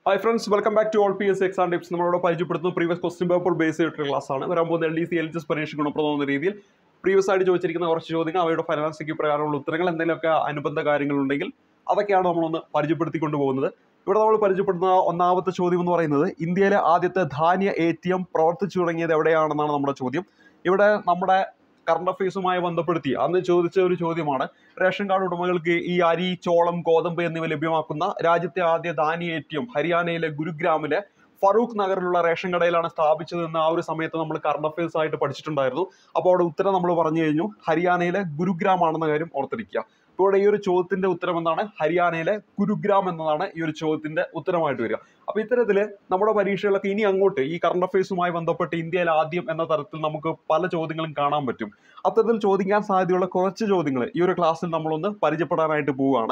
Hi friends, welcome back to all PS Exam Tips. നമ്മളോട് പരിചയപ്പെടുത്തുന്ന previous question paper base ചെയ്തിട്ടുള്ള class ആണ്. വരാൻ പോകുന്ന LDC LHS പരീക്ഷ ഗുണപ്രദമായ രീതിയിൽ പ്രീവിയസ് ആയിട്ട് ചോദിച്ചിരിക്കുന്ന കുറച്ച് ചോദ്യങ്ങൾ അവയുടെ ഫൈനാൻസിക്ക് പ്രകാരമുള്ള ഉത്തരങ്ങൾ എന്തെങ്കിലുമൊക്കെ അനുബന്ധ കാര്യങ്ങളുണ്ടെങ്കിൽ അതൊക്കെയാണ് നമ്മളൊന്ന് പരിചയപ്പെടുത്തിക്കൊണ്ട് പോകുന്നത്. ഇവിടെ നമ്മൾ പരിചയപ്പെടുന്ന ഒന്നാമത്തെ ചോദ്യം എന്ന് പറയുന്നത് ഇന്ത്യയിലെ ആദ്യത്തെ ധാന്യ ATM പ്രവർത്തിച്ചു തുടങ്ങിയത് എവിടെയാണെന്നാണ് നമ്മുടെ ചോദ്യം. ഇവിടെ നമ്മുടെ കറണ്ട് അഫയേഴ്സുമായി ബന്ധപ്പെടുത്തി അന്ന് ചോദിച്ച ഒരു ചോദ്യമാണ്. റേഷൻ കാർഡ് ഉടമകൾക്ക് ഈ അരി, ചോളം, ഗോതമ്പ് എന്നിവ ലഭ്യമാക്കുന്ന രാജ്യത്തെ ആദ്യ ധാന്യ ATM ഹരിയാനയിലെ ഗുരുഗ്രാമിലെ ഫറൂഖ് നഗറിലുള്ള റേഷൻ കടയിലാണ് സ്ഥാപിച്ചതെന്ന് ആ ഒരു സമയത്ത് നമ്മൾ കറണ്ട് അഫയേഴ്സ് ആയിട്ട് പഠിച്ചിട്ടുണ്ടായിരുന്നു. അപ്പോൾ അവിടെ ഉത്തരം നമ്മൾ പറഞ്ഞു കഴിഞ്ഞു, ഹരിയാനയിലെ ഗുരുഗ്രാം ആണെന്ന കാര്യം ഓർത്തിരിക്കുക. ഇപ്പോൾ ഈ ഒരു ചോദ്യത്തിന്റെ ഉത്തരം എന്താണ്? ഹരിയാനയിലെ ഗുരുഗ്രാം എന്നതാണ് ഈ ഒരു ചോദ്യത്തിന്റെ ഉത്തരമായിട്ട് വരിക. അപ്പൊ ഇത്തരത്തില് നമ്മുടെ പരീക്ഷകളൊക്കെ ഇനി അങ്ങോട്ട് ഈ കറണ്ട് അഫയേഴ്സുമായി ബന്ധപ്പെട്ട് ഇന്ത്യയിൽ ആദ്യം എന്ന തരത്തിൽ നമുക്ക് പല ചോദ്യങ്ങളും കാണാൻ പറ്റും. അത്തരത്തിൽ ചോദിക്കാൻ സാധ്യതയുള്ള കുറച്ച് ചോദ്യങ്ങൾ ഈ ഒരു ക്ലാസ്സിൽ നമ്മളൊന്ന് പരിചയപ്പെടാനായിട്ട് പോവുകയാണ്.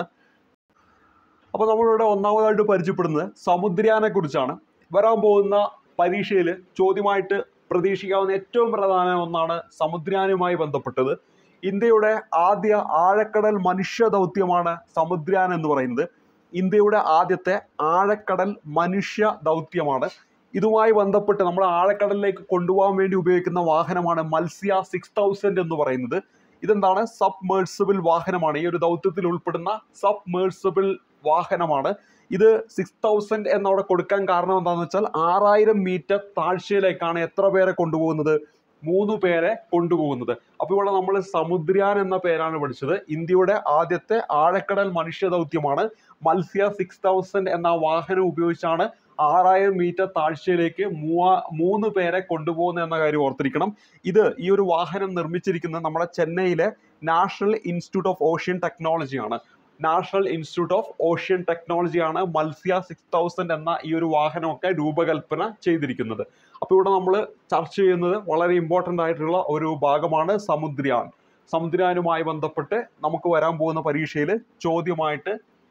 അപ്പൊ നമ്മളിവിടെ ഒന്നാമതായിട്ട് പരിചയപ്പെടുന്നത് സമുദ്രയാനെ കുറിച്ചാണ്. വരാൻ പോകുന്ന പരീക്ഷയിൽ ചോദ്യമായിട്ട് പ്രതീക്ഷിക്കാവുന്ന ഏറ്റവും പ്രധാന ഒന്നാണ് സമുദ്രയാനുമായി ബന്ധപ്പെട്ടത്. ഇന്ത്യയുടെ ആദ്യ ആഴക്കടൽ മനുഷ്യ ദൗത്യമാണ് സമുദ്രയാൻ എന്ന് പറയുന്നത്. ഇന്ത്യയുടെ ആദ്യത്തെ ആഴക്കടൽ മനുഷ്യ ദൗത്യമാണ്. ഇതുമായി ബന്ധപ്പെട്ട് നമ്മൾ ആഴക്കടലിലേക്ക് കൊണ്ടുപോകാൻ വേണ്ടി ഉപയോഗിക്കുന്ന വാഹനമാണ് മത്സ്യ 6000 എന്ന് പറയുന്നത്. ഇതെന്താണ്? സബ്മേഴ്സിബിൾ വാഹനമാണ്. ഈ ഒരു ദൗത്യത്തിൽ ഉൾപ്പെടുന്ന സബ്മേഴ്സിബിൾ വാഹനമാണ്. ഇത് 6000 എന്നവിടെ കൊടുക്കാൻ കാരണം എന്താണെന്ന് വെച്ചാൽ 6000 മീറ്റർ താഴ്ചയിലേക്കാണ് എത്ര പേരെ കൊണ്ടുപോകുന്നത്? 3 പേരെ കൊണ്ടുപോകുന്നത്. അപ്പോൾ ഇവിടെ നമ്മൾ സമുദ്രയാൻ എന്ന പേരാണ് പഠിച്ചത്. ഇന്ത്യയുടെ ആദ്യത്തെ ആഴക്കടൽ മനുഷ്യ ദൗത്യമാണ് മത്സ്യ 6000 എന്ന വാഹനം ഉപയോഗിച്ചാണ് 6000 മീറ്റർ താഴ്ചയിലേക്ക് 3 പേരെ കൊണ്ടുപോകുന്നത് എന്ന കാര്യം ഓർത്തിരിക്കണം. ഈ ഒരു വാഹനം നിർമ്മിച്ചിരിക്കുന്നത് നമ്മുടെ ചെന്നൈയിലെ നാഷണൽ ഇൻസ്റ്റിറ്റ്യൂട്ട് ഓഫ് ഓഷ്യൻ ടെക്നോളജിയാണ്. നാഷണൽ ഇൻസ്റ്റിറ്റ്യൂട്ട് ഓഫ് ഓഷ്യൻ ടെക്നോളജിയാണ് മത്സ്യ 6000 എന്ന ഈ ഒരു വാഹനമൊക്കെ രൂപകൽപ്പന ചെയ്തിരിക്കുന്നത്. അപ്പോൾ ഇവിടെ നമ്മൾ ചർച്ച ചെയ്യുന്നത് വളരെ ഇമ്പോർട്ടൻ്റ് ആയിട്ടുള്ള ഒരു ഭാഗമാണ് സമുദ്രയാൻ. സമുദ്രയാനുമായി ബന്ധപ്പെട്ട് നമുക്ക് വരാൻ പോകുന്ന പരീക്ഷയിൽ ചോദ്യമായിട്ട്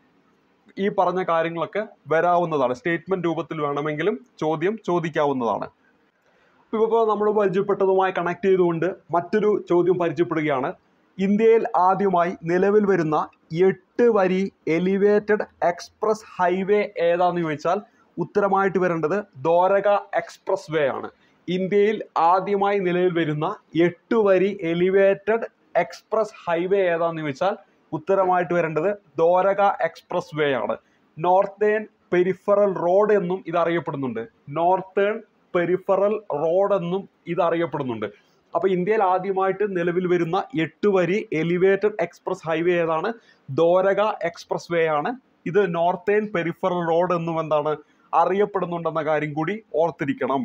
ഈ പറഞ്ഞ കാര്യങ്ങളൊക്കെ വരാവുന്നതാണ്. സ്റ്റേറ്റ്മെന്റ് രൂപത്തിൽ വേണമെങ്കിലും ചോദ്യം ചോദിക്കാവുന്നതാണ്. ഇപ്പോൾ നമ്മൾ പരിചയപ്പെട്ടതുമായി കണക്ട് ചെയ്തുകൊണ്ട് മറ്റൊരു ചോദ്യം പരിചയപ്പെടുകയാണ്. ഇന്ത്യയിൽ ആദ്യമായി നിലവിൽ വരുന്ന 8 വരി എലിവേറ്റഡ് എക്സ്പ്രസ് ഹൈവേ ഏതാന്ന് ചോദിച്ചാൽ ഉത്തരമായിട്ട് വരേണ്ടത് ദ്വാരക എക്സ്പ്രസ് വേ ആണ്. ഇന്ത്യയിൽ ആദ്യമായി നിലവിൽ വരുന്ന 8 വരി എലിവേറ്റഡ് എക്സ്പ്രസ് ഹൈവേ ഏതാന്ന് ചോദിച്ചാൽ ഉത്തരമായിട്ട് വരേണ്ടത് ദ്വാരക എക്സ്പ്രസ് വേ ആണ്. നോർത്തേൺ പെരിഫറൽ റോഡ് എന്നും ഇത് അറിയപ്പെടുന്നുണ്ട്. നോർത്തേൺ പെരിഫറൽ റോഡ് എന്നും ഇത് അറിയപ്പെടുന്നുണ്ട്. അപ്പോൾ ഇന്ത്യയിൽ ആദ്യമായിട്ട് നിലവിൽ വരുന്ന 8 വരി എലിവേറ്റഡ് എക്സ്പ്രസ് ഹൈവേ ഏതാണ്? ദ്വാരക എക്സ്പ്രസ് വേ ആണ്. ഇത് നോർത്തേൺ പെരിഫറൽ റോഡ് എന്നും എന്താണ് അറിയപ്പെടുന്നുണ്ടെന്ന കാര്യം കൂടി ഓർത്തിരിക്കണം.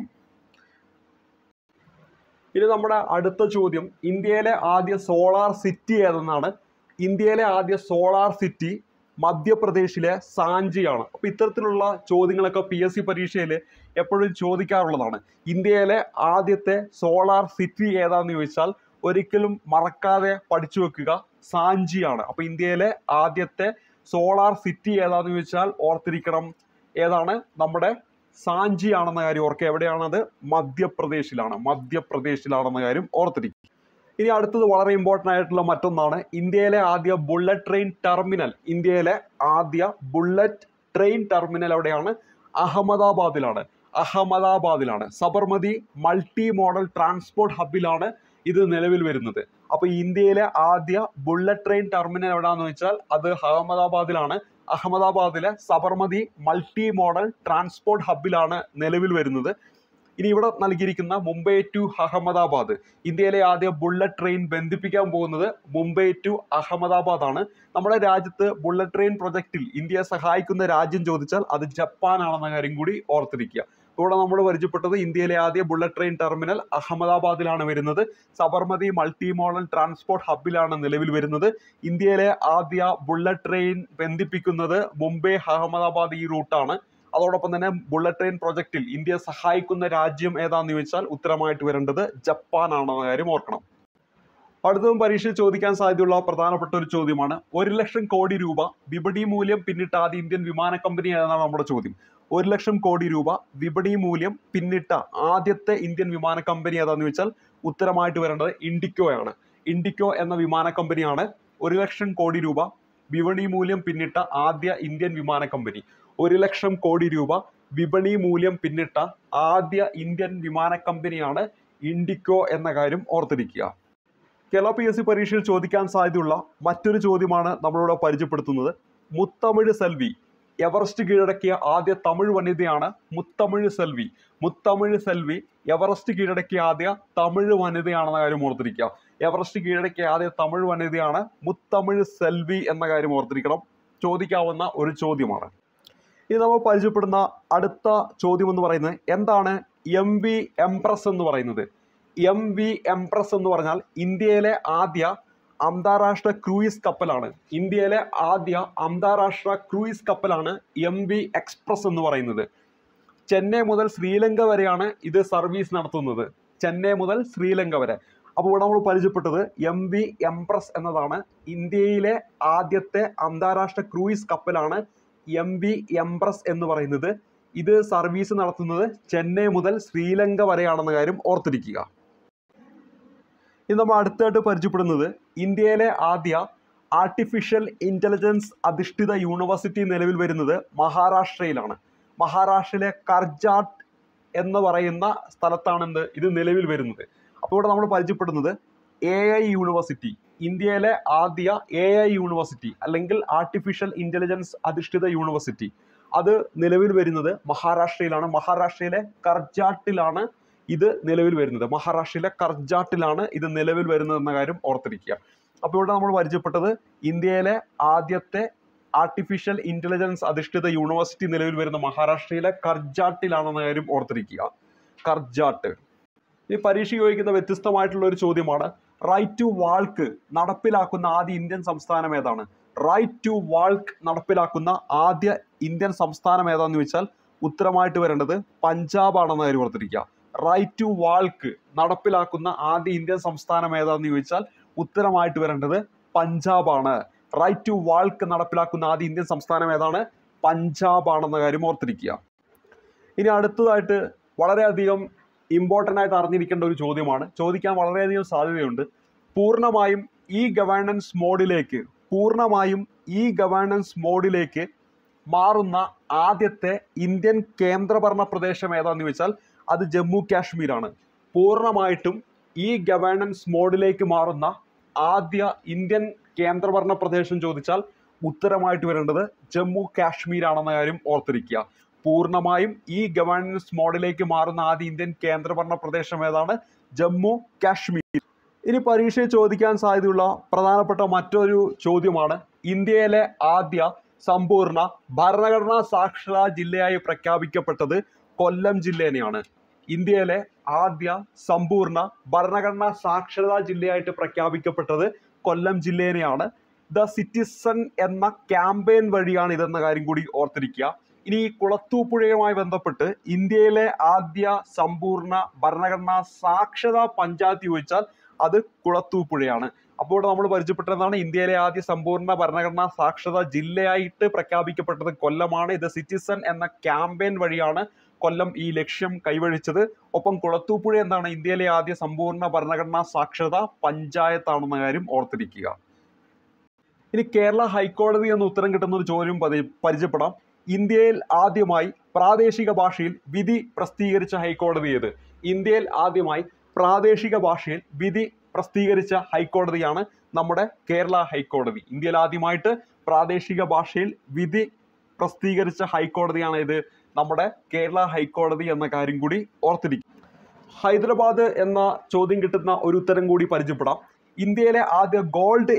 ഇനി നമ്മുടെ അടുത്ത ചോദ്യം ഇന്ത്യയിലെ ആദ്യ സോളാർ സിറ്റി ഏതെന്നാണ്. ഇന്ത്യയിലെ ആദ്യ സോളാർ സിറ്റി മധ്യപ്രദേശിലെ സാഞ്ചിയാണ്. അപ്പോൾ ഇത്തരത്തിലുള്ള ചോദ്യങ്ങളൊക്കെ PSC പരീക്ഷയിൽ എപ്പോഴും ചോദിക്കാറുള്ളതാണ്. ഇന്ത്യയിലെ ആദ്യത്തെ സോളാർ സിറ്റി ഏതാന്ന് ചോദിച്ചാൽ ഒരിക്കലും മറക്കാതെ പഠിച്ചു വെക്കുക, സാഞ്ചിയാണ്. അപ്പോൾ ഇന്ത്യയിലെ ആദ്യത്തെ സോളാർ സിറ്റി ഏതാന്ന് ചോദിച്ചാൽ ഓർത്തിരിക്കണം ഏതാണ്? നമ്മുടെ സാഞ്ചി ആണെന്ന കാര്യം ഓർക്കുക. എവിടെയാണത്? മധ്യപ്രദേശിലാണെന്ന കാര്യം ഓർത്തിരിക്കുക. ഇനി അടുത്തത് വളരെ ഇമ്പോർട്ടൻ്റ് ആയിട്ടുള്ള മറ്റൊന്നാണ്. ഇന്ത്യയിലെ ആദ്യ ബുള്ളറ്റ് ട്രെയിൻ ടെർമിനൽ. ഇന്ത്യയിലെ ആദ്യ ബുള്ളറ്റ് ട്രെയിൻ ടെർമിനൽ എവിടെയാണ്? അഹമ്മദാബാദിലാണ്. സബർമതി മൾട്ടി മോഡൽ ട്രാൻസ്പോർട്ട് ഹബിലാണ് ഇത് നിലവിൽ വരുന്നത്. അപ്പോൾ ഇന്ത്യയിലെ ആദ്യ ബുള്ളറ്റ് ട്രെയിൻ ടെർമിനൽ എവിടെയാണെന്ന് വെച്ചാൽ അത് അഹമ്മദാബാദിലാണ്. അഹമ്മദാബാദിലെ സബർമതി മൾട്ടി മോഡൽ ട്രാൻസ്പോർട്ട് ഹബിലാണ് നിലവിൽ വരുന്നത്. ഇനി ഇവിടെ നൽകിയിരിക്കുന്ന മുംബൈ ടു അഹമ്മദാബാദ്, ഇന്ത്യയിലെ ആദ്യ ബുള്ളറ്റ് ട്രെയിൻ ബന്ധിപ്പിക്കാൻ പോകുന്നത് മുംബൈ ടു അഹമ്മദാബാദ് ആണ്. നമ്മുടെ രാജ്യത്ത് ബുള്ളറ്റ് ട്രെയിൻ പ്രൊജക്റ്റിൽ ഇന്ത്യയെ സഹായിക്കുന്ന രാജ്യം ചോദിച്ചാൽ അത് ജപ്പാനാണെന്ന കാര്യം കൂടി ഓർത്തിരിക്കുക. ഇവിടെ നമ്മൾ പരിചയപ്പെട്ടത് ഇന്ത്യയിലെ ആദ്യ ബുള്ളറ്റ് ട്രെയിൻ ടെർമിനൽ അഹമ്മദാബാദിലാണ് വരുന്നത്. സബർമതി മൾട്ടി മോഡൽ ട്രാൻസ്പോർട്ട് ഹബിലാണ് നിലവിൽ വരുന്നത്. ഇന്ത്യയിലെ ആദ്യ ബുള്ളറ്റ് ട്രെയിൻ ബന്ധിപ്പിക്കുന്നത് മുംബൈ അഹമ്മദാബാദ് ഈ റൂട്ടാണ്. അതോടൊപ്പം തന്നെ ബുള്ളറ്റ് ട്രെയിൻ പ്രൊജക്റ്റിൽ ഇന്ത്യയെ സഹായിക്കുന്ന രാജ്യം ഏതാണെന്ന് ചോദിച്ചാൽ ഉത്തരമായിട്ട് വരേണ്ടത് ജപ്പാനാണെന്ന കാര്യം ഓർക്കണം. അടുത്തതും പരീക്ഷയിൽ ചോദിക്കാൻ സാധ്യതയുള്ള പ്രധാനപ്പെട്ട ഒരു ചോദ്യമാണ്. 1 ലക്ഷം കോടി രൂപ വിപണി മൂല്യം പിന്നിട്ട ആദ്യ ഇന്ത്യൻ വിമാന കമ്പനി ഏതാണ് നമ്മുടെ ചോദ്യം. 1 ലക്ഷം കോടി രൂപ വിപണി മൂല്യം പിന്നിട്ട ആദ്യത്തെ ഇന്ത്യൻ വിമാന കമ്പനി ഏതാണെന്ന് ചോദിച്ചാൽ ഉത്തരമായിട്ട് വരേണ്ടത് ഇൻഡിക്കോയാണ്. ഇൻഡിക്കോ എന്ന വിമാന കമ്പനിയാണ് 1 ലക്ഷം കോടി രൂപ വിപണി മൂല്യം പിന്നിട്ട ആദ്യ ഇന്ത്യൻ വിമാന കമ്പനി. 1,00,000 കോടി രൂപ വിപണി മൂല്യം പിന്നിട്ട ആദ്യ ഇന്ത്യൻ വിമാന കമ്പനിയാണ് ഇൻഡിഗോ എന്ന കാര്യം ഓർത്തിരിക്കുക. കേരള PSC പരീക്ഷയിൽ ചോദിക്കാൻ സാധ്യതയുള്ള മറ്റൊരു ചോദ്യമാണ് നമ്മളിവിടെ പരിചയപ്പെടുത്തുന്നത്. മുത്തമിഴ് സെൽവി, എവറസ്റ്റ് കീഴടക്കിയ ആദ്യ തമിഴ് വനിതയാണ് മുത്തമിഴ് സെൽവി. മുത്തമിഴ് സെൽവി എവറസ്റ്റ് കീഴടക്കിയ ആദ്യ തമിഴ് വനിതയാണെന്ന കാര്യം ഓർത്തിരിക്കുക. എവറസ്റ്റ് കീഴടക്കിയ ആദ്യ തമിഴ് വനിതയാണ് മുത്തമിഴ് സെൽവി എന്ന കാര്യം ഓർത്തിരിക്കണം. ചോദിക്കാവുന്ന ഒരു ചോദ്യമാണ്. ഇനി നമ്മൾ പരിചയപ്പെടുന്ന അടുത്ത ചോദ്യം എന്ന് പറയുന്നത് എന്താണ് MV എംപ്രസ് എന്ന് പറയുന്നത്? MV എംപ്രസ് എന്ന് പറഞ്ഞാൽ ഇന്ത്യയിലെ ആദ്യ അന്താരാഷ്ട്ര ക്രൂയിസ് കപ്പലാണ്. ഇന്ത്യയിലെ ആദ്യ അന്താരാഷ്ട്ര ക്രൂയിസ് കപ്പലാണ് MV എക്സ്പ്രസ് എന്ന് പറയുന്നത്. ചെന്നൈ മുതൽ ശ്രീലങ്ക വരെയാണ് ഇത് സർവീസ് നടത്തുന്നത്. ചെന്നൈ മുതൽ ശ്രീലങ്ക വരെ. അപ്പോൾ ഇവിടെ നമ്മൾ പരിചയപ്പെട്ടത് MV എംപ്രസ് എന്നതാണ്. ഇന്ത്യയിലെ ആദ്യത്തെ അന്താരാഷ്ട്ര ക്രൂയിസ് കപ്പലാണ് MV എംപ്രസ് എന്ന് പറയുന്നത്. ഇത് സർവീസ് നടത്തുന്നത് ചെന്നൈ മുതൽ ശ്രീലങ്ക വരെയാണെന്ന കാര്യം ഓർത്തിരിക്കുക. ഇനി നമ്മൾ അടുത്തായിട്ട് പരിചയപ്പെടുന്നത് ഇന്ത്യയിലെ ആദ്യ ആർട്ടിഫിഷ്യൽ ഇൻ്റലിജൻസ് അധിഷ്ഠിത യൂണിവേഴ്സിറ്റി നിലവിൽ വരുന്നത് മഹാരാഷ്ട്രയിലാണ്. മഹാരാഷ്ട്രയിലെ കർജാട്ട് എന്ന് പറയുന്ന സ്ഥലത്താണ് ഇത് നിലവിൽ വരുന്നത്. അപ്പോൾ ഇവിടെ നമ്മൾ പരിചയപ്പെടുന്നത് AI യൂണിവേഴ്സിറ്റി, ഇന്ത്യയിലെ ആദ്യ AI യൂണിവേഴ്സിറ്റി അല്ലെങ്കിൽ ആർട്ടിഫിഷ്യൽ ഇൻ്റലിജൻസ് അധിഷ്ഠിത യൂണിവേഴ്സിറ്റി, അത് നിലവിൽ വരുന്നത് മഹാരാഷ്ട്രയിലാണ്. മഹാരാഷ്ട്രയിലെ കർജാട്ടിലാണ് ഇത് നിലവിൽ വരുന്നത്. മഹാരാഷ്ട്രയിലെ കർജാട്ടിലാണ് ഇത് നിലവിൽ വരുന്നത് എന്ന കാര്യം ഓർത്തിരിക്കുക. അപ്പോൾ ഇവിടെ നമ്മൾ പരിചയപ്പെട്ടത് ഇന്ത്യയിലെ ആദ്യത്തെ ആർട്ടിഫിഷ്യൽ ഇൻ്റലിജൻസ് അധിഷ്ഠിത യൂണിവേഴ്സിറ്റി നിലവിൽ വരുന്ന മഹാരാഷ്ട്രയിലെ കർജാട്ടിലാണെന്ന കാര്യം ഓർത്തിരിക്കുക. കർജാട്ട്. ഈ പരീക്ഷ ചോദിക്കുന്ന വ്യത്യസ്തമായിട്ടുള്ള ഒരു ചോദ്യമാണ്. റൈറ്റ് ടു വാൾക്ക് നടപ്പിലാക്കുന്ന ആദ്യ ഇന്ത്യൻ സംസ്ഥാനം ഏതാണ്? റൈറ്റ് ടു വാൾക്ക് നടപ്പിലാക്കുന്ന ആദ്യ ഇന്ത്യൻ സംസ്ഥാനം ഏതാണെന്ന് ചോദിച്ചാൽ ഉത്തരമായിട്ട് വരേണ്ടത് പഞ്ചാബ് ആണെന്ന കാര്യം ഓർത്തിരിക്കുക. റൈറ്റ് ടു വാൾക്ക് നടപ്പിലാക്കുന്ന ആദ്യ ഇന്ത്യൻ സംസ്ഥാനം ഏതാണെന്ന് ചോദിച്ചാൽ ഉത്തരമായിട്ട് വരേണ്ടത് പഞ്ചാബാണ്. റൈറ്റ് ടു വാൾക്ക് നടപ്പിലാക്കുന്ന ആദ്യ ഇന്ത്യൻ സംസ്ഥാനം ഏതാണ്? പഞ്ചാബ് ആണെന്ന കാര്യം ഓർത്തിരിക്കുക. ഇനി അടുത്തതായിട്ട് വളരെയധികം ഇമ്പോർട്ടൻ്റ് ആയിട്ട് അറിഞ്ഞിരിക്കേണ്ട ഒരു ചോദ്യമാണ്. ചോദിക്കാൻ വളരെയധികം സാധ്യതയുണ്ട്. പൂർണ്ണമായും ഇ ഗവേണൻസ് മോഡിലേക്ക് മാറുന്ന ആദ്യത്തെ ഇന്ത്യൻ കേന്ദ്രഭരണ പ്രദേശം ഏതാണെന്ന് ചോദിച്ചാൽ അത് ജമ്മു കാശ്മീരാണ്. പൂർണ്ണമായിട്ടും ഇ ഗവേണൻസ് മോഡിലേക്ക് മാറുന്ന ആദ്യ ഇന്ത്യൻ കേന്ദ്രഭരണ പ്രദേശം ചോദിച്ചാൽ ഉത്തരമായിട്ട് വരേണ്ടത് ജമ്മു കാശ്മീരാണെന്ന കാര്യം ഓർത്തിരിക്കുക. പൂർണ്ണമായും ഈ ഗവേണൻസ് മോഡിലേക്ക് മാറുന്ന ആദ്യ ഇന്ത്യൻ കേന്ദ്രഭരണ പ്രദേശം ഏതാണ്? ജമ്മു കാശ്മീർ. ഇനി പരീക്ഷയിൽ ചോദിക്കാൻ സാധ്യതയുള്ള പ്രധാനപ്പെട്ട മറ്റൊരു ചോദ്യമാണ്. ഇന്ത്യയിലെ ആദ്യ സമ്പൂർണ്ണ ഭരണഘടനാ സാക്ഷരതാ ജില്ലയായി പ്രഖ്യാപിക്കപ്പെട്ടത് കൊല്ലം ജില്ലേനെയാണ്. ഇന്ത്യയിലെ ആദ്യ സമ്പൂർണ്ണ ഭരണഘടനാ സാക്ഷരതാ ജില്ലയായിട്ട് പ്രഖ്യാപിക്കപ്പെട്ടത് കൊല്ലം ജില്ലേനെയാണ്. ദ സിറ്റിസൺ എന്ന ക്യാമ്പയിൻ വഴിയാണ് ഇതെന്ന കാര്യം കൂടി ഓർത്തിരിക്കുക. ഇനി കുളത്തൂപ്പുഴയുമായി ബന്ധപ്പെട്ട് ഇന്ത്യയിലെ ആദ്യ സമ്പൂർണ്ണ ഭരണഘടനാ സാക്ഷരതാ പഞ്ചായത്ത് ചോദിച്ചാൽ അത് കുളത്തൂപ്പുഴയാണ്. അപ്പോൾ ഇവിടെ നമ്മൾ പരിചയപ്പെട്ടതാണ് ഇന്ത്യയിലെ ആദ്യ സമ്പൂർണ്ണ ഭരണഘടനാ സാക്ഷരതാ ജില്ലയായിട്ട് പ്രഖ്യാപിക്കപ്പെട്ടത് കൊല്ലമാണ്. ഇത് സിറ്റിസൺ എന്ന ക്യാമ്പയിൻ വഴിയാണ് കൊല്ലം ഈ ലക്ഷ്യം കൈവരിച്ചത്. ഒപ്പം കുളത്തൂപ്പുഴ എന്താണ്? ഇന്ത്യയിലെ ആദ്യ സമ്പൂർണ്ണ ഭരണഘടനാ സാക്ഷരതാ പഞ്ചായത്താണെന്ന കാര്യം ഓർത്തിരിക്കുക. ഇനി കേരള ഹൈക്കോടതി എന്ന ഉത്തരം കിട്ടുന്ന ഒരു ചോദ്യം പരിചയപ്പെടാം. ഇന്ത്യയിൽ ആദ്യമായി പ്രാദേശിക ഭാഷയിൽ വിധി പ്രസിദ്ധീകരിച്ച ഹൈക്കോടതി ഏത്? ഇന്ത്യയിൽ ആദ്യമായി പ്രാദേശിക ഭാഷയിൽ വിധി പ്രസിദ്ധീകരിച്ച ഹൈക്കോടതിയാണ് നമ്മുടെ കേരള ഹൈക്കോടതി. ഇന്ത്യയിൽ ആദ്യമായിട്ട് പ്രാദേശിക ഭാഷയിൽ വിധി പ്രസിദ്ധീകരിച്ച ഹൈക്കോടതിയാണ് ഇത് നമ്മുടെ കേരള ഹൈക്കോടതി എന്ന കാര്യം കൂടി ഓർത്തിരിക്കും. ഹൈദരാബാദ് എന്ന ചോദ്യം കിട്ടുന്ന ഒരു ഉത്തരം കൂടി പരിചയപ്പെടാം. ഇന്ത്യയിലെ ആദ്യ ഗോൾഡ്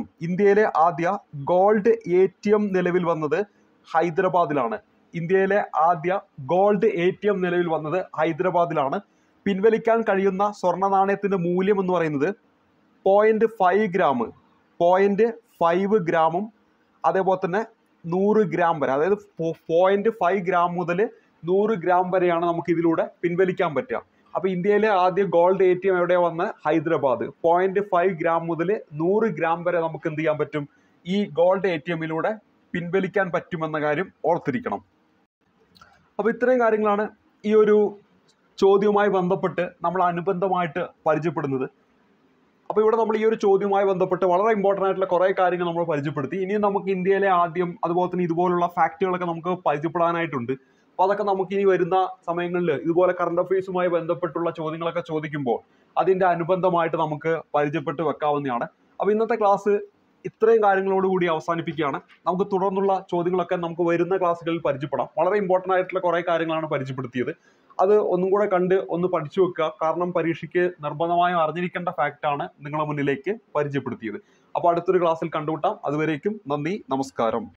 എ ടി എം നിലവിൽ വന്നത് ഹൈദരാബാദിലാണ്. ഇന്ത്യയിലെ ആദ്യ ഗോൾഡ് ATM നിലവിൽ വന്നത് ഹൈദരാബാദിലാണ്. പിൻവലിക്കാൻ കഴിയുന്ന സ്വർണ്ണ നാണയത്തിൻ്റെ മൂല്യം എന്ന് പറയുന്നത് 0.5 ഗ്രാം, 0.5 ഗ്രാമും അതേപോലെ തന്നെ 100 ഗ്രാം വരെ, അതായത് 0.5 ഗ്രാം മുതൽ 100 ഗ്രാം വരെയാണ് നമുക്ക് ഇതിലൂടെ പിൻവലിക്കാൻ പറ്റുക. അപ്പോൾ ഇന്ത്യയിലെ ആദ്യ ഗോൾഡ് ATM എവിടെയാണ് വന്ന്? ഹൈദരാബാദ്. 0.5 ഗ്രാം മുതൽ 100 ഗ്രാം വരെ നമുക്ക് എന്ത് ചെയ്യാൻ പറ്റും? ഈ ഗോൾഡ് ATMയിലൂടെ പിൻവലിക്കാൻ പറ്റുമെന്ന കാര്യം ഓർത്തിരിക്കണം. അപ്പോൾ ഇത്രയും കാര്യങ്ങളാണ് ഈ ഒരു ചോദ്യവുമായി ബന്ധപ്പെട്ട് നമ്മൾ അനുബന്ധമായിട്ട് പരിചയപ്പെടുന്നത്. അപ്പോൾ ഇവിടെ നമ്മൾ ഈ ഒരു ചോദ്യവുമായി ബന്ധപ്പെട്ട് വളരെ ഇമ്പോർട്ടൻ്റ് ആയിട്ടുള്ള കുറേ കാര്യങ്ങൾ നമ്മൾ പരിചയപ്പെടുത്തി. ഇനിയും നമുക്ക് ഇന്ത്യയിലെ ആദ്യം അതുപോലെ തന്നെ ഇതുപോലുള്ള ഫാക്റ്റുകളൊക്കെ നമുക്ക് പരിചയപ്പെടാനായിട്ടുണ്ട്. അപ്പോൾ അതൊക്കെ നമുക്ക് ഇനി വരുന്ന സമയങ്ങളിൽ ഇതുപോലെ കറണ്ട് അഫയേഴ്സുമായി ബന്ധപ്പെട്ടുള്ള ചോദ്യങ്ങളൊക്കെ ചോദിക്കുമ്പോൾ അതിൻ്റെ അനുബന്ധമായിട്ട് നമുക്ക് പരിചയപ്പെട്ട് വെക്കാവുന്നതാണ്. അപ്പോൾ ഇന്നത്തെ ക്ലാസ് ഇത്രയും കാര്യങ്ങളോടുകൂടി അവസാനിപ്പിക്കുകയാണ്. നമുക്ക് തുടർന്നുള്ള ചോദ്യങ്ങളൊക്കെ നമുക്ക് വരുന്ന ക്ലാസ്സുകളിൽ പരിചയപ്പെടാം. വളരെ ഇമ്പോർട്ടൻ്റ് ആയിട്ടുള്ള കുറേ കാര്യങ്ങളാണ് പരിചയപ്പെടുത്തിയത്. അത് ഒന്നും കൂടെ കണ്ട് ഒന്ന് പഠിച്ചു വെക്കുക. കാരണം പരീക്ഷയ്ക്ക് നിർബന്ധമായും അറിഞ്ഞിരിക്കേണ്ട ഫാക്റ്റാണ് നിങ്ങളുടെ മുന്നിലേക്ക് പരിചയപ്പെടുത്തിയത്. അപ്പോൾ അടുത്തൊരു ക്ലാസ്സിൽ കണ്ടുമുട്ടാം. അതുവരേക്കും നന്ദി, നമസ്കാരം.